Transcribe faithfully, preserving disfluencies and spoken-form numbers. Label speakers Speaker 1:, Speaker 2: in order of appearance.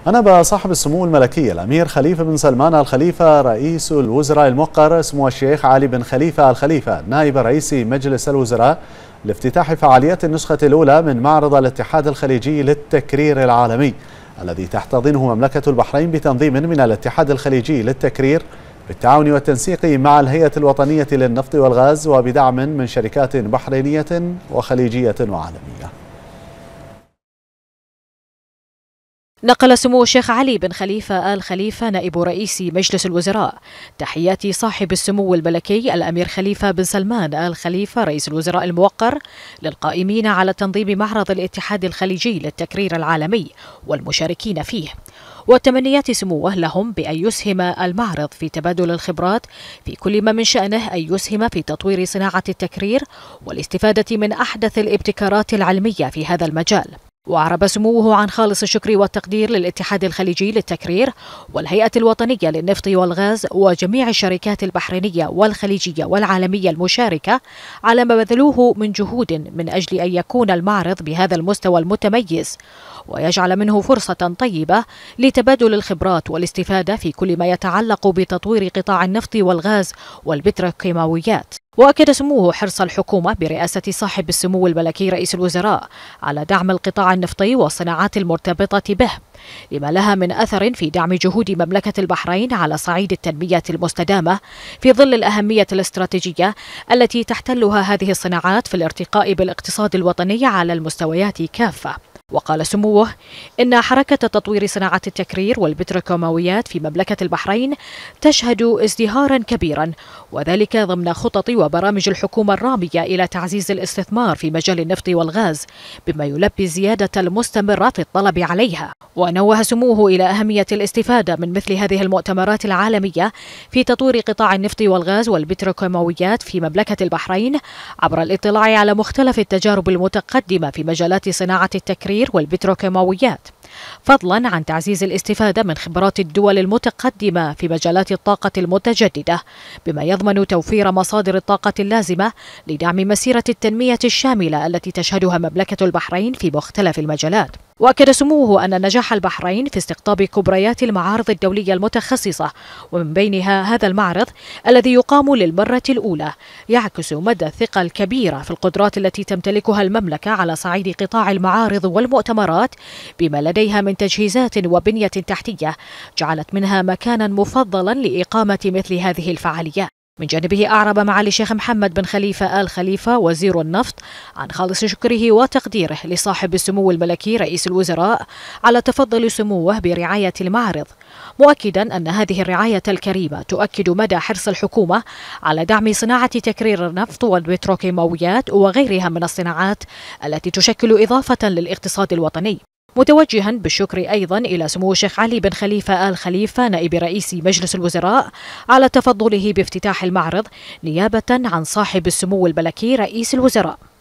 Speaker 1: أنب صاحب السمو الملكي الأمير خليفة بن سلمان آل خليفة رئيس الوزراء الموقر سمو الشيخ علي بن خليفة آل خليفة نائب رئيس مجلس الوزراء لافتتاح فعاليات النسخة الأولى من معرض الاتحاد الخليجي للتكرير العالمي الذي تحتضنه مملكة البحرين بتنظيم من الاتحاد الخليجي للتكرير بالتعاون والتنسيق مع الهيئة الوطنية للنفط والغاز وبدعم من شركات بحرينية وخليجية وعالمية.
Speaker 2: نقل سمو الشيخ علي بن خليفة آل خليفة نائب رئيس مجلس الوزراء تحيات صاحب السمو الملكي الأمير خليفة بن سلمان آل خليفة رئيس الوزراء الموقر للقائمين على تنظيم معرض الاتحاد الخليجي للتكرير العالمي والمشاركين فيه، وتمنيات سموه لهم بأن يسهم المعرض في تبادل الخبرات في كل ما من شأنه أن يسهم في تطوير صناعة التكرير والاستفادة من أحدث الابتكارات العلمية في هذا المجال. وأعرب سموه عن خالص الشكر والتقدير للاتحاد الخليجي للتكرير والهيئة الوطنية للنفط والغاز وجميع الشركات البحرينية والخليجية والعالمية المشاركة على ما بذلوه من جهود من أجل أن يكون المعرض بهذا المستوى المتميز ويجعل منه فرصة طيبة لتبادل الخبرات والاستفادة في كل ما يتعلق بتطوير قطاع النفط والغاز والبتروكيماويات. وأكد سموه حرص الحكومة برئاسة صاحب السمو الملكي رئيس الوزراء على دعم القطاع النفطي والصناعات المرتبطة به لما لها من أثر في دعم جهود مملكة البحرين على صعيد التنمية المستدامة في ظل الأهمية الاستراتيجية التي تحتلها هذه الصناعات في الارتقاء بالاقتصاد الوطني على المستويات كافة. وقال سموه إن حركة تطوير صناعة التكرير والبتروكيماويات في مملكة البحرين تشهد ازدهارا كبيرا، وذلك ضمن خطط وبرامج الحكومة الرامية إلى تعزيز الاستثمار في مجال النفط والغاز بما يلبي الزيادة المستمرة في الطلب عليها. ونوه سموه إلى أهمية الاستفادة من مثل هذه المؤتمرات العالمية في تطوير قطاع النفط والغاز والبتروكيماويات في مملكة البحرين عبر الاطلاع على مختلف التجارب المتقدمة في مجالات صناعة التكرير والبتروكيماويات، فضلا عن تعزيز الاستفادة من خبرات الدول المتقدمة في مجالات الطاقة المتجددة بما يضمن توفير مصادر الطاقة اللازمة لدعم مسيرة التنمية الشاملة التي تشهدها مملكة البحرين في مختلف المجالات. وأكد سموه أن نجاح البحرين في استقطاب كبريات المعارض الدولية المتخصصة ومن بينها هذا المعرض الذي يقام للمرة الأولى يعكس مدى الثقة الكبيرة في القدرات التي تمتلكها المملكة على صعيد قطاع المعارض والمؤتمرات بما لديها من تجهيزات وبنية تحتية جعلت منها مكانا مفضلا لإقامة مثل هذه الفعاليات. من جانبه أعرب معالي الشيخ محمد بن خليفة آل خليفة وزير النفط عن خالص شكره وتقديره لصاحب السمو الملكي رئيس الوزراء على تفضل سموه برعاية المعرض، مؤكدا أن هذه الرعاية الكريمة تؤكد مدى حرص الحكومة على دعم صناعة تكرير النفط والبتروكيماويات وغيرها من الصناعات التي تشكل إضافة للاقتصاد الوطني، متوجها بالشكر أيضا إلى سمو الشيخ علي بن خليفة آل خليفة نائب رئيس مجلس الوزراء على تفضله بافتتاح المعرض نيابة عن صاحب السمو الملكي رئيس الوزراء.